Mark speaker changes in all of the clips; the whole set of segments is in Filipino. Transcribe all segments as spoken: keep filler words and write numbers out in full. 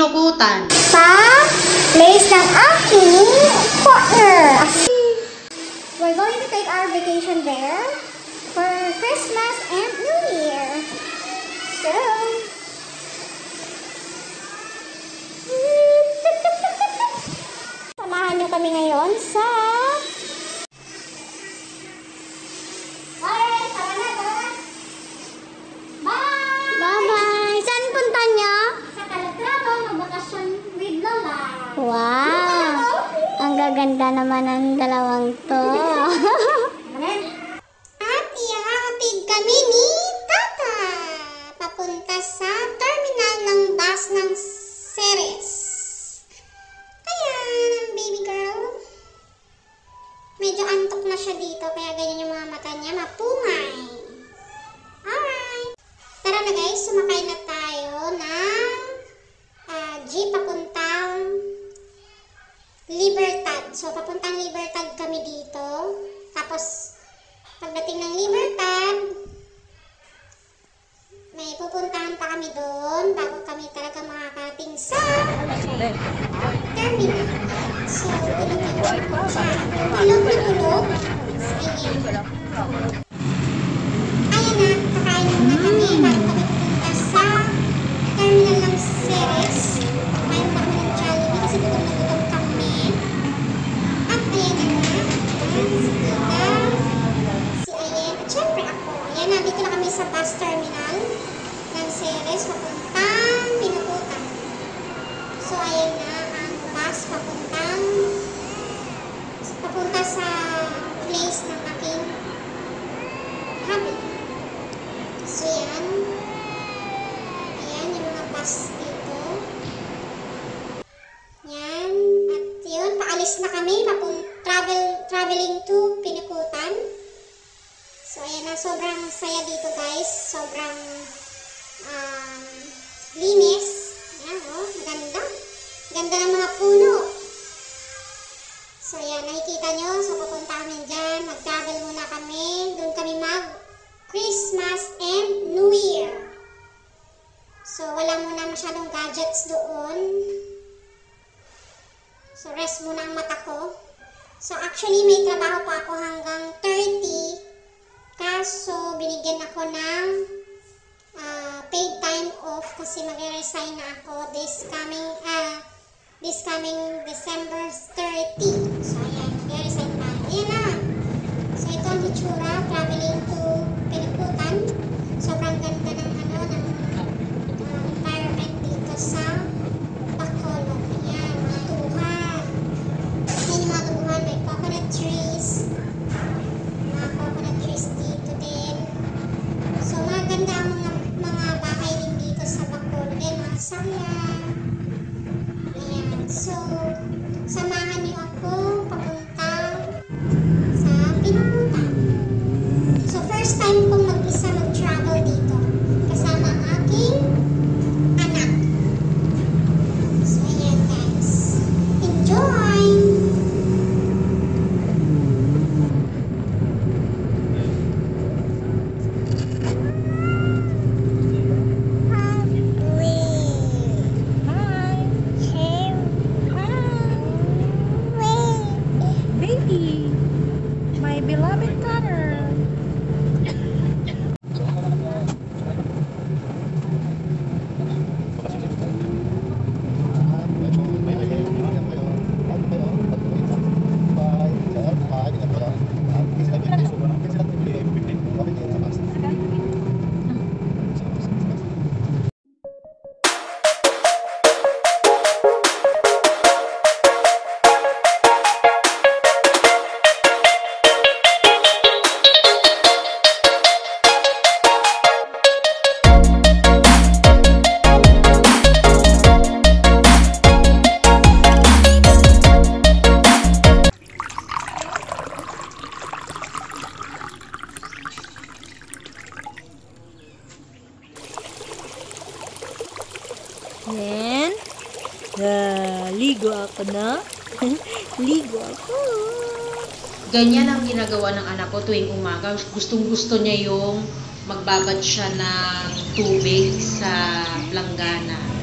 Speaker 1: pinuputan.
Speaker 2: Sa place ng aking partner. We're going to take our vacation there for Christmas and New Year. So, samahan nyo kami ngayon sa... Alright, tara na, tara na. Bye! Bye-bye! Saan punta nyo? Sa Calatrava, magbakasyon with Lola. Wow! Ang gaganda naman ng dalawang to. At ihahatid kami ni Tata papunta sa terminal ng bus ng Ceres. Ayan, baby girl. Medyo antok na siya dito, kaya ganyan yung mga mata niya, mapungay. Alright. Tara na guys, sumakay na tayo ng uh, jeep papuntang Libertad. So, papuntang Libertad kami dito. Tapos, pagdating ng Libertad, may pupuntahan pa kami doon bago kami talaga makakarating sa terminal. So, tulog-tulog po siya. Tulog-tulog. Ayan na, kakain muna kami bago kami pupunta sa terminal ng Ceres. Kakain pa kami ng Jollibee kasi gutom na gutom kami. At ayan na nga, si Tita, si Ayen, at syempre ako. Ayan na, dito na kami sa bus terminal ng Ceres, papuntang Pinuputan. So, ayan na ang bus papuntang papunta sa place ng aking hubby. So, yan. Ayan, yung mga bus dito. Yan. At yun, paalis na kami. Papun travel, traveling to Pinuputan. So, ayan na. Sobrang saya dito, guys. Sobrang um, linis. Ayan, oh. Ganda. Ganda ng mga puno. So, ayan. Nakikita nyo. So, papunta kami dyan. Mag-travel muna kami. Doon kami mag-Christmas and New Year. So, wala muna masyadong gadgets doon. So, rest muna ang mata ko. So, actually, may trabaho pa ako hanggang thirty. Kaso, binigyan ako ng uh, paid time off kasi mag-resign na ako this coming, uh, this coming December thirty. So, ayan, mag-resign na. Ayan na. So, ito ang itsura, traveling to Pinuputan. Sobrang ganda ng ano, ng uh, environment dito sa Bacolod. Ayan, mga tubuhan. Ayan yung mga tubuhan, may coconut trees. Mga coconut trees dito din. So, maganda ang mga, mga bahay din dito sa Bacolod. Ayan, mga sala. Ayan. So, samahan niyo ako papunta sa Pinuputan. So, first time kong mag-isa mag-travel dito. Kasama ang aking anak. So, ayan guys. Enjoy!
Speaker 3: Baby, my beloved daughter. Then, uh, ligo ako na. Ligo ako.
Speaker 1: Ganyan ang ginagawa ng anak ko tuwing umaga. Gustong gusto niya yung magbabad siya ng tubig sa planggana.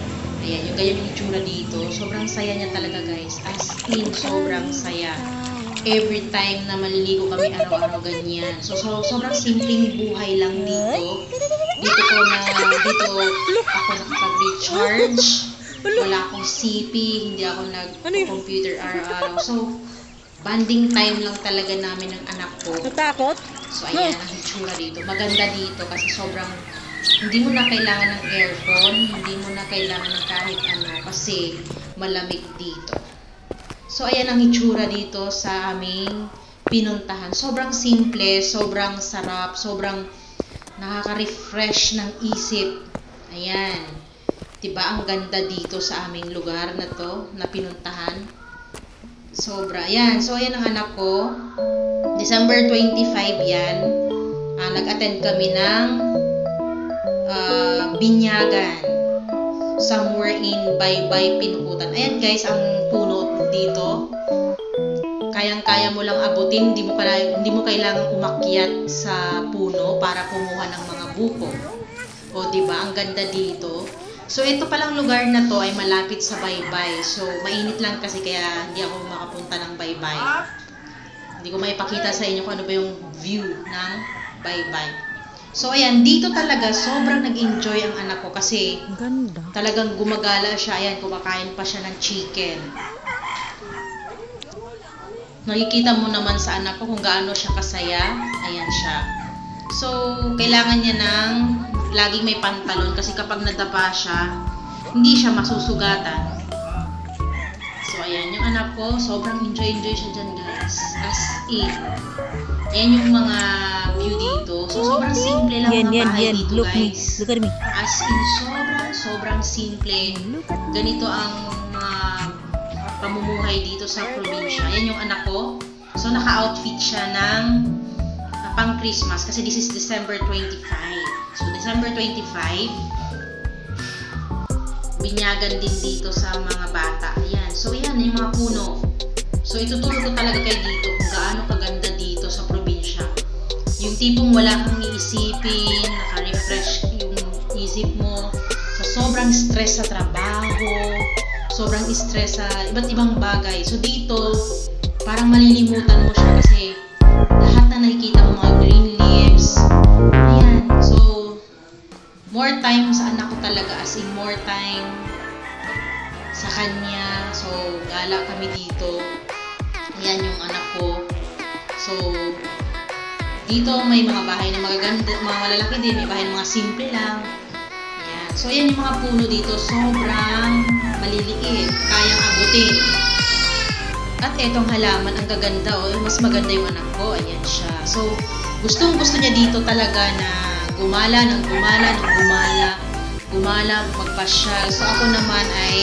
Speaker 1: Ayan, yung ganyan yung itsura dito. Sobrang saya niya talaga guys. As in, sobrang saya. Every time na maliligo kami araw-araw ganyan. So, so sobrang simpleng buhay lang dito. Dito ko na, dito ako nakapag-recharge. Wala akong C P, hindi ako nag-computer araw-araw. So, bonding time lang talaga namin ng anak ko.
Speaker 3: Natakot?
Speaker 1: So, ayan ang itsura dito. Maganda dito kasi sobrang, hindi mo na kailangan ng aircon, hindi mo na kailangan ng kahit ano, kasi malamig dito. So, ayan ang itsura dito sa aming pinuntahan. Sobrang simple, sobrang sarap, sobrang nakaka-refresh ng isip. Ayan. Diba, ang ganda dito sa aming lugar na to, na pinuntahan. Sobra. Ayan. So, ayan ang anak ko. December twenty-five yan. Ah, nag-attend kami ng uh, binyagan. Somewhere in Baybay, Pinukutan. Ayan guys, ang puno dito. Kayang-kaya mo lang abutin. Hindi mo, hindi mo kailangang umakyat sa puno para kumuha ng mga buko. O, diba? Ang ganda dito. So, ito palang lugar na to ay malapit sa Baybay. So, mainit lang kasi kaya hindi ako makapunta ng Baybay. Hindi ko maipakita sa inyo kung ano ba yung view ng Baybay. So, ayan, dito talaga sobrang nag-enjoy ang anak ko kasi
Speaker 3: Ganda.
Speaker 1: talagang gumagala siya. Ayan, kumakain pa siya ng chicken. Nakikita mo naman sa anak ko kung gaano siya kasaya. Ayan siya. So, kailangan niya ng laging may pantalon kasi kapag nadapa siya, hindi siya masusugatan. So, ayan, yung anak ko, sobrang enjoy-enjoy siya dyan, guys. As in. Ayan yung mga view dito. So, sobrang simple lang
Speaker 3: Yan,
Speaker 1: ng
Speaker 3: yan,
Speaker 1: bahay
Speaker 3: yan.
Speaker 1: dito,
Speaker 3: Look me.
Speaker 1: guys.
Speaker 3: Look at me.
Speaker 1: As in, sobrang, sobrang simple. Ganito ang mga pamumuhay dito sa probinsya. Ayan yung anak ko. So, naka-outfit siya ng uh, pang Christmas kasi this is December twenty-five. So, December twenty-five, binyagan din dito sa mga bata. Ayan. So, ayan, yung mga puno. So, ituturo ko talaga kayo dito kung gaano kaganda dito sa probinsya. Yung tipong wala kang iisipin, naka-refresh yung isip mo sa sobrang stress sa trabaho, sobrang stress sa iba't ibang bagay. So, dito, parang malilimutan mo siya kasi lahat na nakikita mo mga green leaves. Ayan. So, more time sa anak ko talaga, as in more time sa kanya. So, gala kami dito. Ayan yung anak ko. So, dito may mga bahay na magaganda, mga malalaki din, may bahay na mga simple lang. Ayan. So, ayan yung mga puno dito. Sobrang maliliit. Kayang abutin. At etong halaman, ang gaganda. Oh, mas maganda yung anak ko. Ayan siya. So, gustong gusto niya dito talaga na gumala, ng gumala, ng gumala, gumala, magpasyal. So, ako naman ay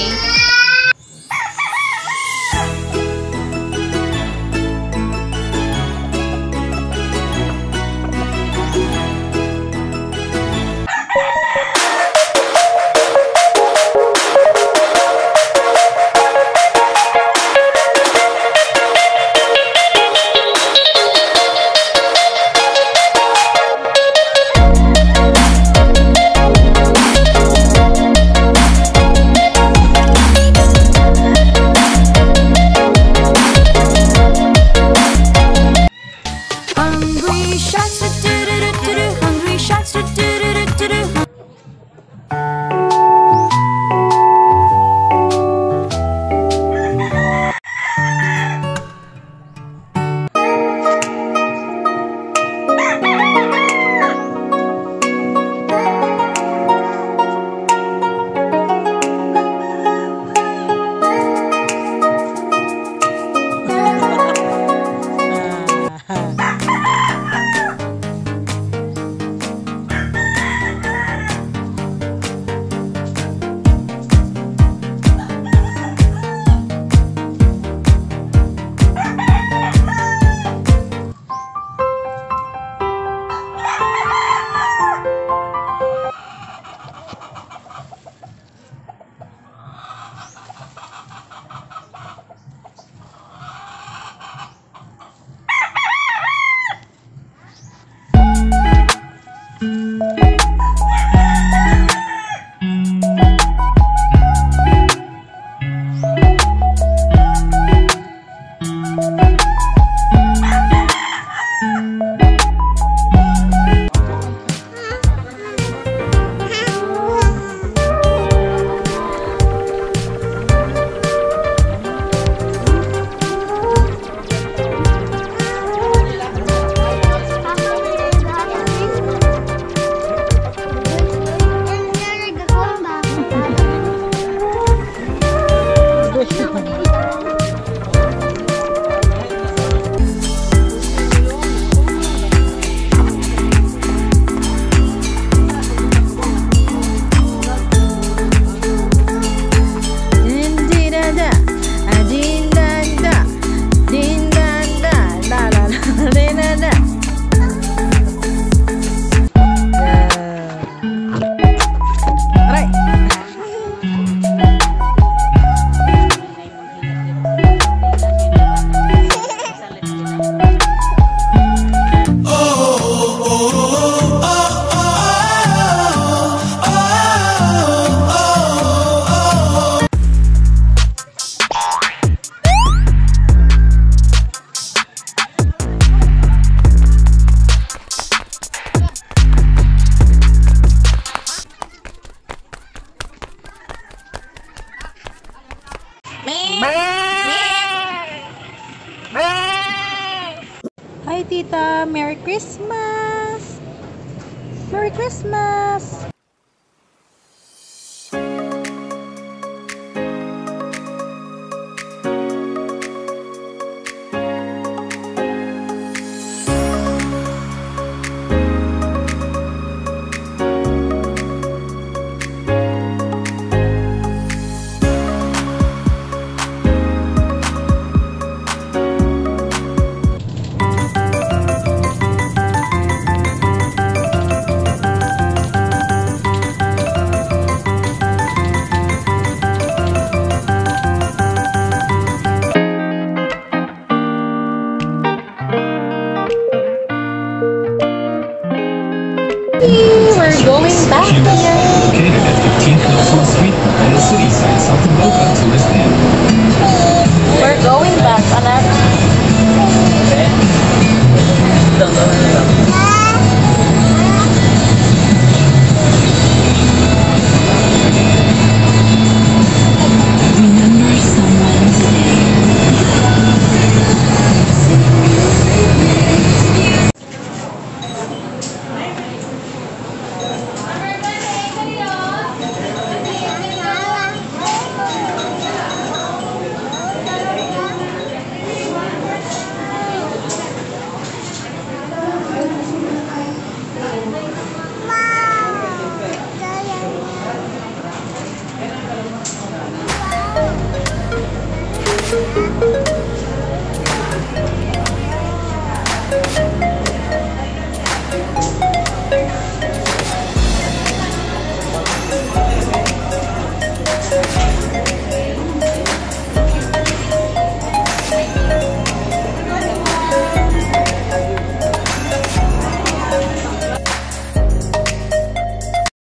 Speaker 3: Tita. Merry Christmas! Merry Christmas!
Speaker 4: We're going back here.
Speaker 5: Located at fifteenth Norfolk Street, Isle City, South Boca Tourist Inn.
Speaker 4: We're going back, anak.
Speaker 3: Remember someone today.
Speaker 2: Wow.